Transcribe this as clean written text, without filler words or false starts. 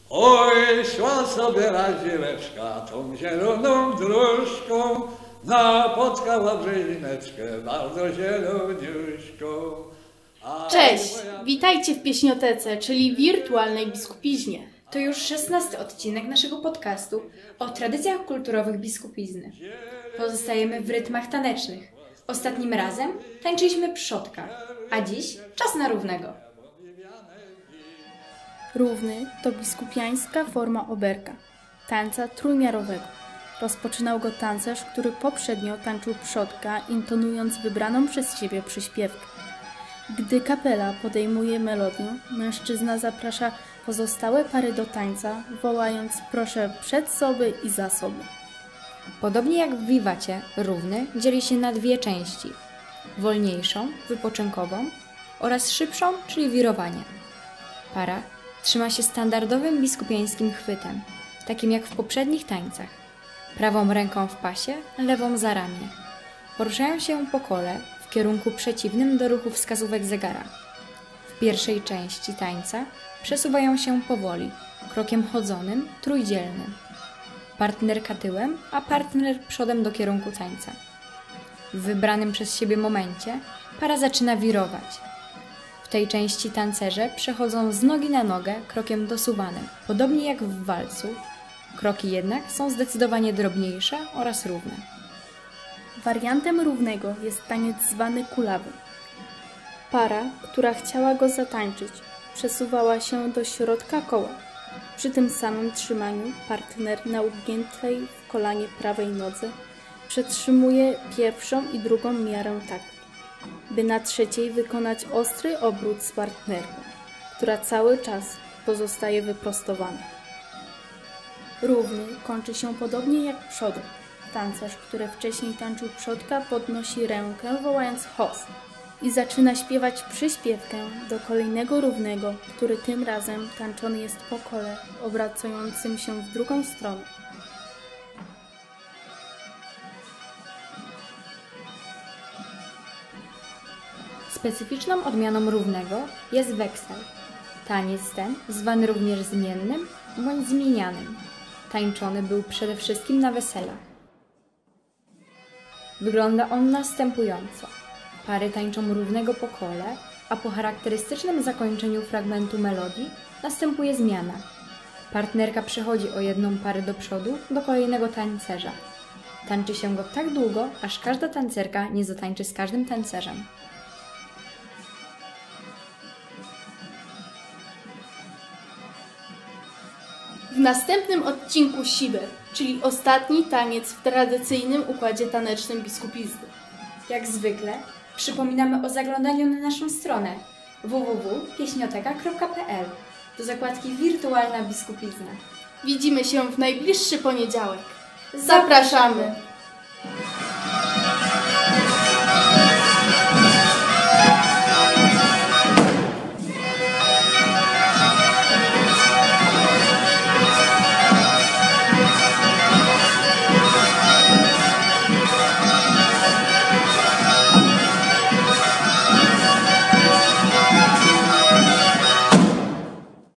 Oj, szła sobie radzieleczka tą zieloną dróżką, napotkała brzezineczkę bardzo zieloniuśką. Cześć! Witajcie w Pieśniotece, czyli wirtualnej biskupiźnie. To już 16 odcinek naszego podcastu o tradycjach kulturowych biskupizny. Pozostajemy w rytmach tanecznych. Ostatnim razem tańczyliśmy przodka, a dziś czas na równego. Równy to biskupiańska forma oberka, tańca trójmiarowego. Rozpoczynał go tancerz, który poprzednio tańczył przodka, intonując wybraną przez siebie przyśpiewkę. Gdy kapela podejmuje melodię, mężczyzna zaprasza pozostałe pary do tańca, wołając proszę przed sobie i za sobie. Podobnie jak w wiwacie, równy dzieli się na dwie części. Wolniejszą, wypoczynkową oraz szybszą, czyli wirowanie. Para trzyma się standardowym biskupiańskim chwytem, takim jak w poprzednich tańcach. Prawą ręką w pasie, lewą za ramię. Poruszają się po kole w kierunku przeciwnym do ruchu wskazówek zegara. W pierwszej części tańca przesuwają się powoli, krokiem chodzonym, trójdzielnym. Partnerka tyłem, a partner przodem do kierunku tańca. W wybranym przez siebie momencie para zaczyna wirować. W tej części tancerze przechodzą z nogi na nogę krokiem dosuwanym, podobnie jak w walcu. Kroki jednak są zdecydowanie drobniejsze oraz równe. Wariantem równego jest taniec zwany kulawym. Para, która chciała go zatańczyć, przesuwała się do środka koła. Przy tym samym trzymaniu partner na ugiętej w kolanie prawej nodze przetrzymuje pierwszą i drugą miarę taktu, by na trzeciej wykonać ostry obrót z partnerką, która cały czas pozostaje wyprostowana. Równy kończy się podobnie jak przodek. Tancerz, który wcześniej tańczył przodka, podnosi rękę, wołając hos i zaczyna śpiewać przyśpiewkę do kolejnego równego, który tym razem tańczony jest po kole, obracającym się w drugą stronę. Specyficzną odmianą równego jest weksel. Taniec ten, zwany również zmiennym bądź zmienianym, tańczony był przede wszystkim na weselach. Wygląda on następująco. Pary tańczą równego po kole, a po charakterystycznym zakończeniu fragmentu melodii następuje zmiana. Partnerka przechodzi o jedną parę do przodu do kolejnego tancerza. Tańczy się go tak długo, aż każda tancerka nie zatańczy z każdym tancerzem. W następnym odcinku Siber, czyli ostatni taniec w tradycyjnym układzie tanecznym biskupizny. Jak zwykle przypominamy o zaglądaniu na naszą stronę www.pieśnioteka.pl do zakładki Wirtualna Biskupizna. Widzimy się w najbliższy poniedziałek. Zapraszamy!